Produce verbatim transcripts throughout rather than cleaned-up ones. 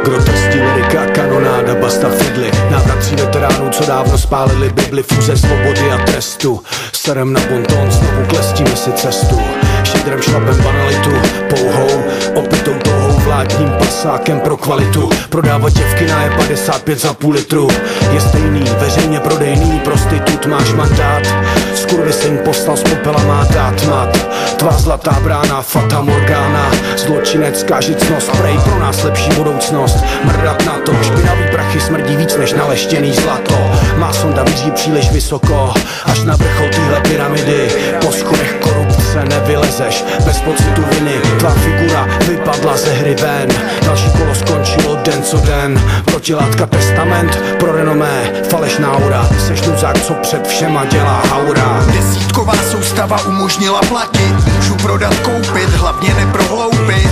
Groteskní lyrika, kanonáda, basta fidly. Návrat tří veteránů, co dávno spálili Bibli. Fúze svobody a trestu. Serem na bonton, znovu klestíme si cestu. Šedrem šlapem banalitu, pouhou, opitou touhou, vládním pasákem pro kvalitu. Prodávat děvky na je padesát pět za půl litru. Je stejný, veřejně prodejný, prostitut, máš mandát. Skurvysyn poslal z popela, má dát mat. Tvá zlatá brána, fata morgana. Zločinecká žicnost, prej pro nás lepší budoucnost. Mrdat na to, špinavý prachy smrdí víc než naleštěný zlato. Má sonda míří příliš vysoko, až na vrchol téhle pyramidy. Po schodech korupce nevylezeš bez pocitu viny. Tvá figura vypadla ze hry ven. Další kolo skončilo den co den. Protilátka testament pro renomé, falešná aura. Seš nuzák, co před všema dělá haura. Desítková soustava umožnila platit. Můžu prodat, koupit, hlavně neprohloupit.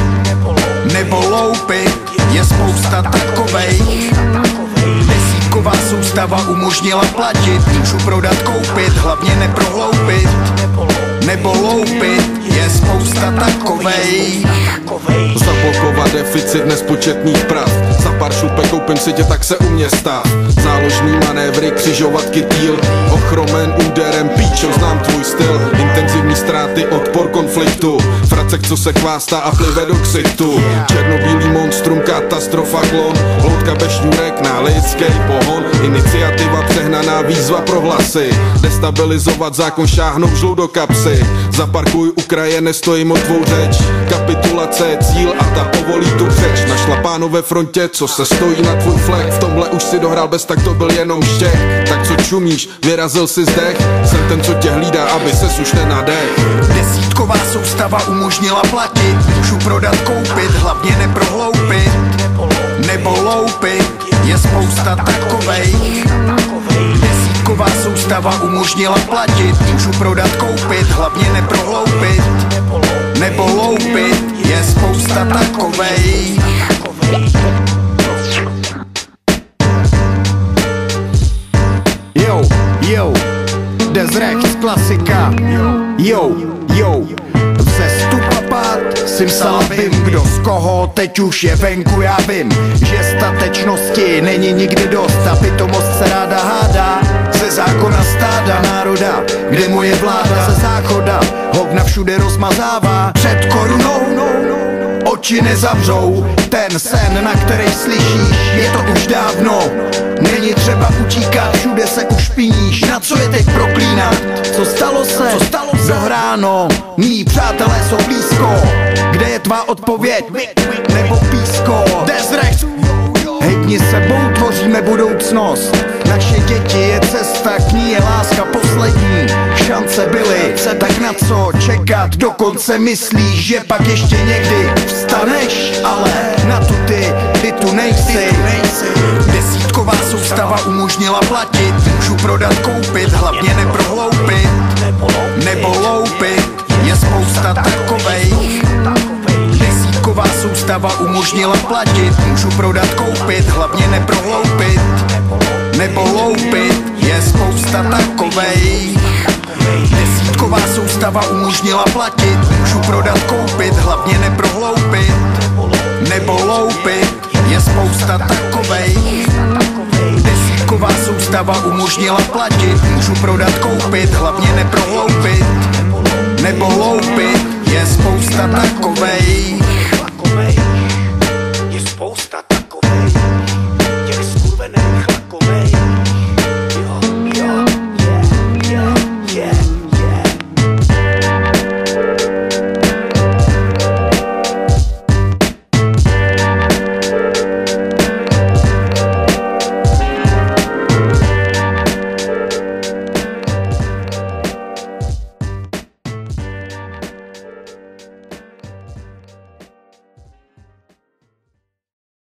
Nebo loupit, je spousta takovejch. Desítková soustava umožnila platit. Můžu prodat, koupit, hlavně neprohloupit. Nebo loupit, je spousta takovejch. Zablokovat deficit nespočetných prav. Za pár šupek koupím si tě, tak se u mě stav. Záložní manévry, křižovatky týl. Ochromen úderem, píčo, znám tvůj styl. Intenzivní ztráty, odpor konfliktu. Fracek, co se chvástá a plive do ksichtu. Černobílý monstrum, katastrofa, klon. Hloutka bez šňůrek na lidský pohon. Iniciativa, přehnaná výzva pro hlasy. Destabilizovat zákon, šáhnout žlou do kapsy. Zaparkuj u kraje, nestojím o tvou řeč. Kapitulace je cíl a ta povolí tu řeč. Našla páno ve frontě, co se stojí na tvůj flek. V tomhle už si dohrál bez, tak to byl jenom štěk. Tak co čumíš, vyrazil si zdech. Jsem ten, co tě hlídá, aby ses už nenadech. Desítková soustava umožnila platit. Můžu prodat, koupit, hlavně neprohloupit. Nebo loupit, je spousta takovejch. Desítková soustava umožnila platit. Můžu prodat, koupit, hlavně neprohloupit. Nebo loupit, je spousta takovejch. Yo, yo, Desrecht klasika. Yo, yo, vzestup a pád, simsalabim. Kdo z koho teď už je venku, já vím, že statečnosti není nikdy dost. A pitomost se ráda hádá ze zákona stáda národa, kde moje vláda ze záchoda hovna všude rozmazává. Před korunou oči nezavřou, ten sen, na který slyšíš, je to už dávno. Není třeba utíkat, všude se už piníš. Na co je teď proklínat? Co stalo se? Co stalo se? Dohráno, mí přátelé jsou blízko. Kde je tvá odpověď? Nebo písko? Desrecht, hejbni sebou, tvoříme budoucnost. Naše děti je cesta, k ní je láska poslední. Šance byly, tak na co čekat? Dokonce myslíš, že pak ještě někdy vstaneš? Ale na tu ty, ty tu nejsi. Desítková soustava umožnila platit. Můžu prodat, koupit, hlavně neprohloupit. Nebo loupit, je spousta takovejch. Desítková soustava umožnila platit. Můžu prodat, koupit, hlavně neprohloupit. Nebo loupit, je spousta takovejch. Desítková soustava umožnila platit. Můžu prodat, koupit, hlavně neprohloupit. Nebo loupit, je spousta takovejch. Desítková soustava umožnila platit. Můžu prodat, koupit, hlavně neprohloupit. Nebo loupit, je spousta takovejch.